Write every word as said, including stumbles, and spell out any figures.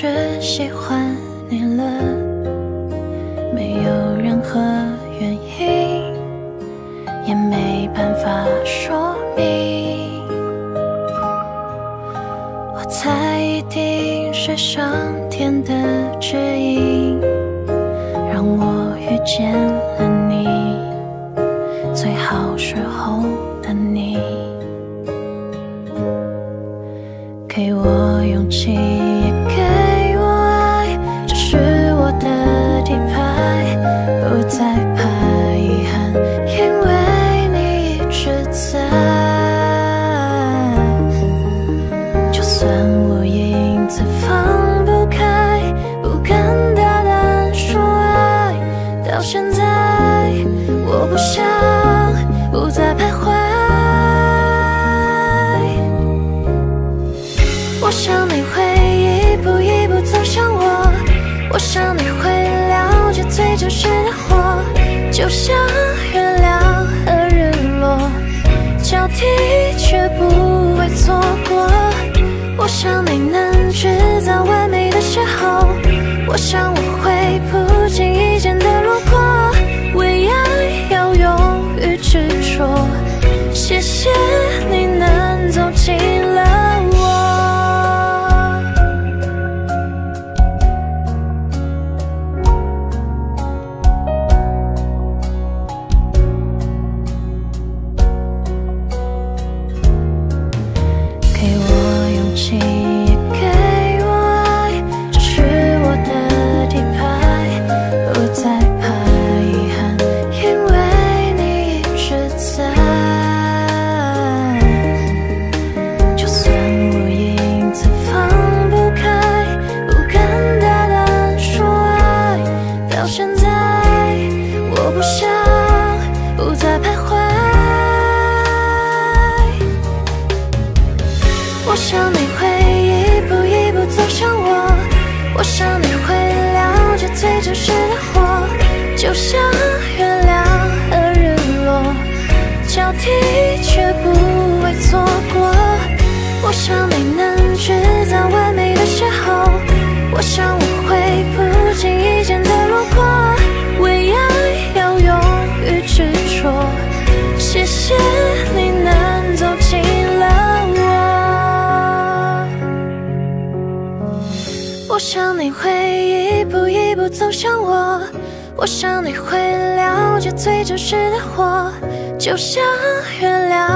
却喜欢你了，没有任何原因，也没办法说明。我猜一定是上天的指引，让我遇见了你，最好时候的你。给我勇气，也给我爱，这是我的底牌，不再怕遗憾，因为你一直在。就算我影子放不开，不敢大胆说爱，到现在我不想，不再徘徊。我想你会一步一步走向我，我想你会了解最真实的我，就像月亮和日落，交替却不会错过。我想你能制造完美的邂逅，我想我会不经意间的路过，为爱要勇于执着。谢谢你能走进了我。给我勇气，也给我爱，这是我的底牌，不再怕遗憾，因为你一直在。就算我影子放不开，不敢大胆说爱，到现在我不想，不再徘徊。我想你会一步一步走向我，我想你会了解最真实的我，就像月亮和日落，交替却不会错过。我想你能制造完美的邂逅，我想我会不经意间的路过，为爱要勇于执着。谢谢你能走进了我，我想你会一步一步走向我，我想你会了解最真实的我，就像月亮